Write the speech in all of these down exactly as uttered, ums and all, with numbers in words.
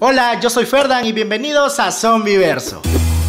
Hola, yo soy Ferdan y bienvenidos a Zombiverso.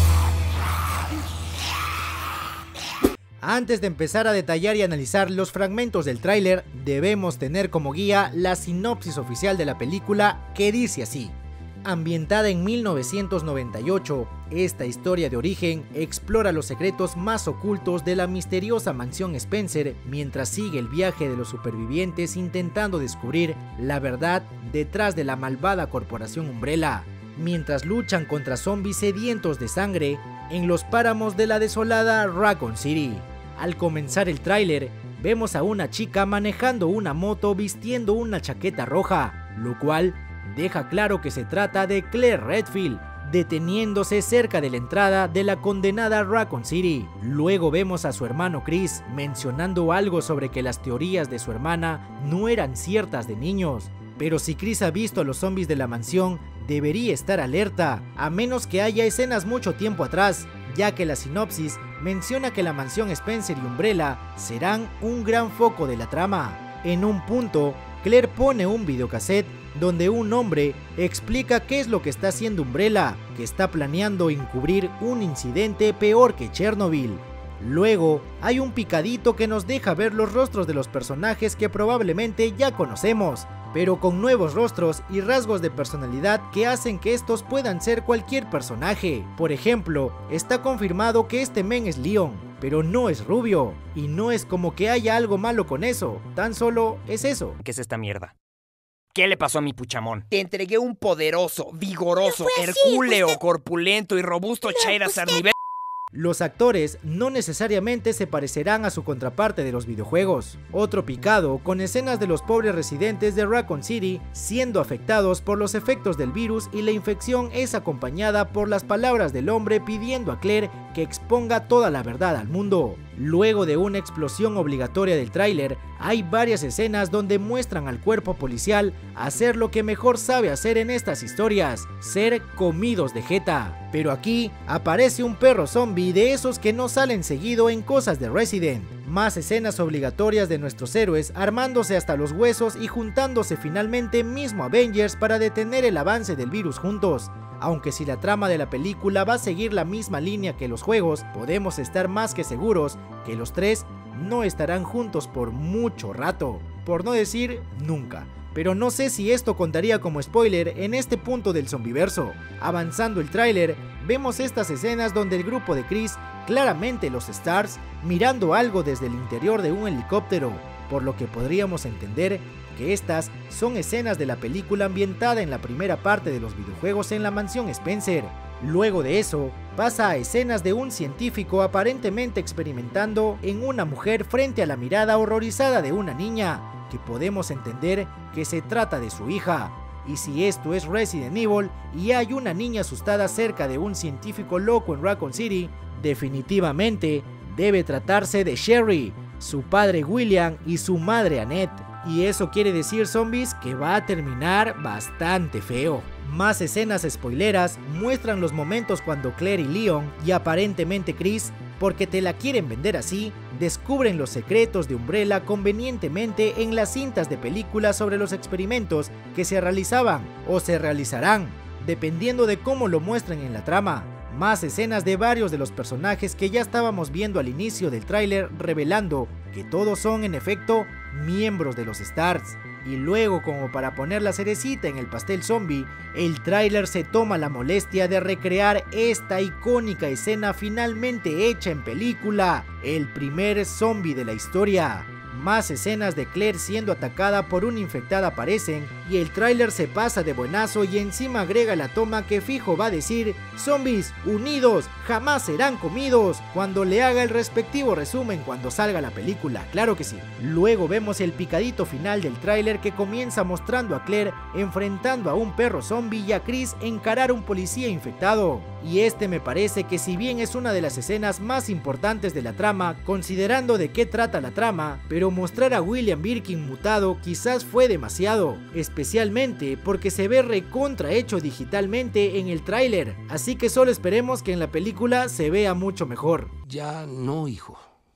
Antes de empezar a detallar y analizar los fragmentos del tráiler, debemos tener como guía la sinopsis oficial de la película, que dice así. Ambientada en mil novecientos noventa y ocho, esta historia de origen explora los secretos más ocultos de la misteriosa mansión Spencer mientras sigue el viaje de los supervivientes intentando descubrir la verdad detrás de la malvada corporación Umbrella, mientras luchan contra zombies sedientos de sangre en los páramos de la desolada Raccoon City. Al comenzar el tráiler, vemos a una chica manejando una moto vistiendo una chaqueta roja, lo cual deja claro que se trata de Claire Redfield, deteniéndose cerca de la entrada de la condenada Raccoon City. Luego vemos a su hermano Chris mencionando algo sobre que las teorías de su hermana no eran ciertas de niños. Pero si Chris ha visto a los zombies de la mansión, debería estar alerta, a menos que haya escenas mucho tiempo atrás, ya que la sinopsis menciona que la mansión Spencer y Umbrella serán un gran foco de la trama. En un punto, Claire pone un videocassette donde un hombre explica qué es lo que está haciendo Umbrella, que está planeando encubrir un incidente peor que Chernobyl. Luego, hay un picadito que nos deja ver los rostros de los personajes que probablemente ya conocemos, pero con nuevos rostros y rasgos de personalidad que hacen que estos puedan ser cualquier personaje. Por ejemplo, está confirmado que este men es Leon, pero no es rubio, y no es como que haya algo malo con eso, tan solo es eso. ¿Qué es esta mierda? ¿Qué le pasó a mi puchamón? Te entregué un poderoso, vigoroso, No fue así, hercúleo, usted... corpulento y robusto No, Charizard usted... nivel... Los actores no necesariamente se parecerán a su contraparte de los videojuegos. Otro picado con escenas de los pobres residentes de Raccoon City siendo afectados por los efectos del virus, y la infección es acompañada por las palabras del hombre pidiendo a Claire que exponga toda la verdad al mundo. Luego de una explosión obligatoria del tráiler, hay varias escenas donde muestran al cuerpo policial hacer lo que mejor sabe hacer en estas historias, ser comidos de jeta. Pero aquí aparece un perro zombie de esos que no salen seguido en cosas de Resident. Más escenas obligatorias de nuestros héroes armándose hasta los huesos y juntándose finalmente mismo Avengers para detener el avance del virus juntos. Aunque si la trama de la película va a seguir la misma línea que los juegos, podemos estar más que seguros que los tres no estarán juntos por mucho rato, por no decir nunca. Pero no sé si esto contaría como spoiler en este punto del zombiverso. Avanzando el tráiler, vemos estas escenas donde el grupo de Chris, claramente los Stars, mirando algo desde el interior de un helicóptero, por lo que podríamos entender que estas son escenas de la película ambientada en la primera parte de los videojuegos en la mansión Spencer. Luego de eso, pasa a escenas de un científico aparentemente experimentando en una mujer frente a la mirada horrorizada de una niña, que podemos entender que se trata de su hija. Y si esto es Resident Evil y hay una niña asustada cerca de un científico loco en Raccoon City, definitivamente debe tratarse de Sherry, su padre William y su madre Annette. Y eso quiere decir, zombies, que va a terminar bastante feo. Más escenas spoileras muestran los momentos cuando Claire y Leon, y aparentemente Chris, porque te la quieren vender así, descubren los secretos de Umbrella convenientemente en las cintas de películas sobre los experimentos que se realizaban o se realizarán, dependiendo de cómo lo muestren en la trama. Más escenas de varios de los personajes que ya estábamos viendo al inicio del tráiler, revelando que todos son en efecto miembros de los Stars. Y luego, como para poner la cerecita en el pastel zombie, el tráiler se toma la molestia de recrear esta icónica escena finalmente hecha en película, el primer zombie de la historia. Más escenas de Claire siendo atacada por una infectada aparecen, y el tráiler se pasa de buenazo y encima agrega la toma que fijo va a decir "Zombies unidos jamás serán comidos", cuando le haga el respectivo resumen cuando salga la película, claro que sí. Luego vemos el picadito final del tráiler que comienza mostrando a Claire enfrentando a un perro zombie y a Chris encarar a un policía infectado. Y este me parece que, si bien es una de las escenas más importantes de la trama, considerando de qué trata la trama, pero mostrar a William Birkin mutado quizás fue demasiado, especialmente porque se ve recontra hecho digitalmente en el tráiler, así que solo esperemos que en la película se vea mucho mejor. Ya no, hijo.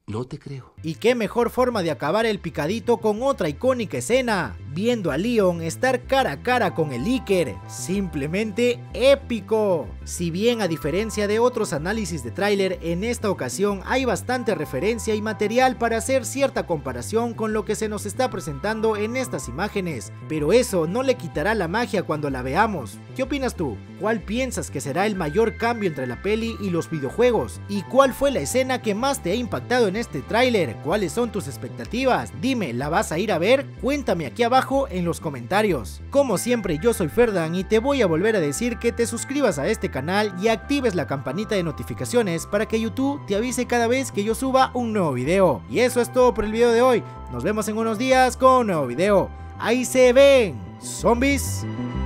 No te creo. Y qué mejor forma de acabar el picadito con otra icónica escena, viendo a Leon estar cara a cara con el Iker, simplemente épico. Si bien a diferencia de otros análisis de tráiler, en esta ocasión hay bastante referencia y material para hacer cierta comparación con lo que se nos está presentando en estas imágenes, pero eso no le quitará la magia cuando la veamos. ¿Qué opinas tú? ¿Cuál piensas que será el mayor cambio entre la peli y los videojuegos? ¿Y cuál fue la escena que más te ha impactado en este tráiler? ¿Cuáles son tus expectativas? Dime, ¿la vas a ir a ver? Cuéntame aquí abajo en los comentarios. Como siempre, yo soy Ferdan y te voy a volver a decir que te suscribas a este canal y actives la campanita de notificaciones para que YouTube te avise cada vez que yo suba un nuevo video. Y eso es todo por el video de hoy. Nos vemos en unos días con un nuevo video. Ahí se ven, zombies.